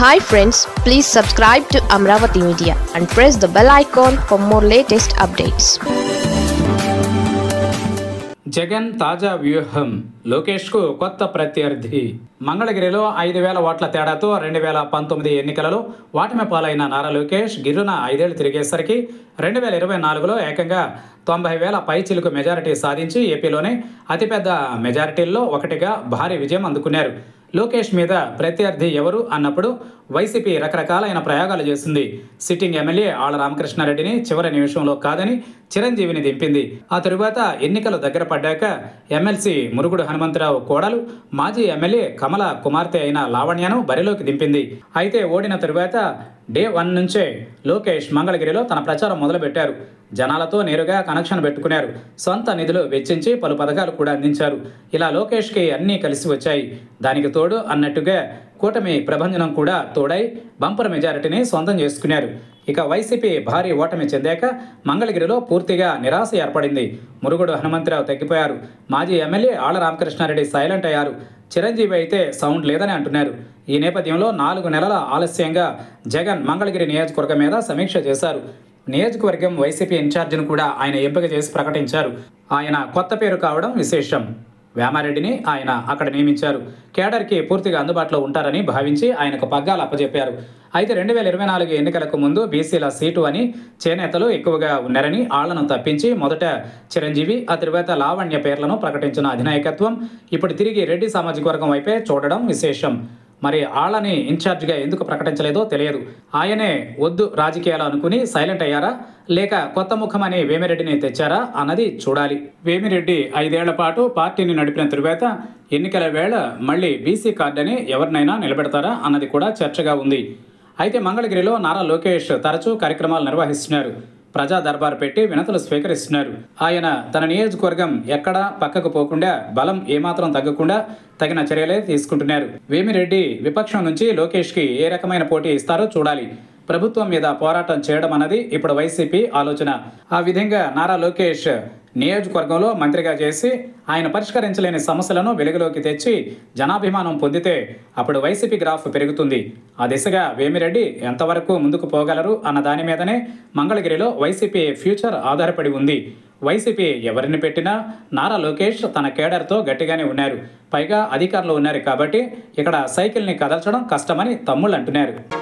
Hi friends, please subscribe to Amravati Media and press the bell icon for more latest updates. Jagan తాజా వ్యూహం లోకేష్కు కొత్త ప్రత్యర్థి. మంగళగిరిలో 5,000 ఓట్ల తేడాతో 2019 ఎన్నికలలో వాటమి పాలైన నారా లోకేష్ గిర్రున 5 ఏళ్లు తిరిగేసరికి 2024లో ఏకంగా 90,000 పైచిలుకు మెజారిటీ సాధించి ఏపీలోనే అతిపెద్ద మెజారిటీల్లో ఒకటిగా భారీ విజయం అందుకున్నారు. లోకేష్ మీద ప్రత్యర్థి ఎవరు అన్నప్పుడు వైసీపీ రకరకాలైన ప్రయోగాలు చేసింది. సిట్టింగ్ ఎమ్మెల్యే ఆళ్ల రామకృష్ణారెడ్డిని చివరి నిమిషంలో కాదని చిరంజీవిని దింపింది. ఆ తరువాత ఎన్నికలు దగ్గర పడ్డాక ఎమ్మెల్సీ మురుగుడు హనుమంతరావు కోడలు మాజీ ఎమ్మెల్యే కమల కుమార్తె అయిన లావణ్యను బరిలోకి దింపింది. అయితే ఓడిన తరువాత డే 1 నుంచే లోకేష్ మంగళగిరిలో తన ప్రచారం మొదలుపెట్టారు. జనాలతో నేరుగా కనెక్షన్ పెట్టుకున్నారు. సొంత నిధులు వెచ్చించి పలు పథకాలు కూడా అందించారు. ఇలా లోకేష్కి అన్నీ కలిసి వచ్చాయి. దానికి తోడు అన్నట్టుగా కూటమి ప్రభంజనం కూడా తోడై బంపర్ మెజారిటీని సొంతం చేసుకున్నారు. ఇక వైసీపీ భారీ ఓటమి చెందాక మంగళగిరిలో పూర్తిగా నిరాశ ఏర్పడింది. మురుగుడు హనుమంతరావు తగ్గిపోయారు. మాజీ ఎమ్మెల్యే ఆళ్ల రామకృష్ణారెడ్డి సైలెంట్ అయ్యారు. చిరంజీవి అయితే సౌండ్ లేదని అంటున్నారు. ఈ నేపథ్యంలో 4 నెలల ఆలస్యంగా జగన్ మంగళగిరి నియోజకవర్గం మీద సమీక్ష చేశారు. నియోజకవర్గం వైసీపీ ఇన్ఛార్జిను కూడా ఆయన ఎంపిక చేసి ప్రకటించారు. ఆయన కొత్త పేరు కావడం విశేషం. వేమారెడ్డిని ఆయన అక్కడ నియమించారు. కేడర్కి పూర్తిగా అందుబాటులో ఉంటారని భావించి ఆయనకు పగ్గాలు అప్పచెప్పారు. అయితే 2024 ఎన్నికలకు ముందు బీసీల సీటు అని చేనేతలు ఎక్కువగా ఉన్నారని ఆళ్లను తప్పించి మొదట చిరంజీవి, ఆ తరువాత లావణ్య పేర్లను ప్రకటించిన అధినాయకత్వం ఇప్పుడు తిరిగి రెడ్డి సామాజిక వర్గం వైపే చూడడం విశేషం. మరి ఆళ్లని ఇన్ఛార్జిగా ఎందుకు ప్రకటించలేదో తెలియదు. ఆయనే వద్దు రాజకీయాలు అనుకుని సైలెంట్ అయ్యారా, లేక కొత్త ముఖమని వేమిరెడ్డిని తెచ్చారా అన్నది చూడాలి. వేమిరెడ్డి 5 ఏళ్ల పాటు పార్టీని నడిపిన తరువాత ఎన్నికల వేళ మళ్ళీ బీసీ కార్డని ఎవరినైనా నిలబెడతారా అన్నది కూడా చర్చగా ఉంది. అయితే మంగళగిరిలో నారా లోకేష్ తరచూ కార్యక్రమాలు నిర్వహిస్తున్నారు. ప్రజా దర్బారు పెట్టి వినతులు స్వీకరిస్తున్నారు. ఆయన తన నియోజకవర్గం ఎక్కడా పక్కకు పోకుండా, బలం ఏమాత్రం తగ్గకుండా తగిన చర్యలే తీసుకుంటున్నారు. వేమిరెడ్డి విపక్షం నుంచి లోకేష్కి ఏ రకమైన పోటీ ఇస్తారో చూడాలి. ప్రభుత్వం మీద పోరాటం చేయడం అన్నది ఇప్పుడు వైసీపీ ఆలోచన. ఆ విధంగా నారా లోకేష్ నియోజకవర్గంలో మంత్రిగా చేసి ఆయన పరిష్కరించలేని సమస్యలను వెలుగులోకి తెచ్చి జనాభిమానం పొందితే అప్పుడు వైసీపీ గ్రాఫ్ పెరుగుతుంది. ఆ దిశగా వేమిరెడ్డి ఎంతవరకు ముందుకు పోగలరు అన్న దాని మీదనే మంగళగిరిలో వైసీపీ ఫ్యూచర్ ఆధారపడి ఉంది. వైసీపీ ఎవరిని పెట్టినా నారా లోకేష్ తన కేడర్తో గట్టిగానే ఉన్నారు. పైగా అధికారంలో ఉన్నారు కాబట్టి ఇక్కడ సైకిల్ని కదల్చడం కష్టమని తమ్ముళ్ళు అంటున్నారు.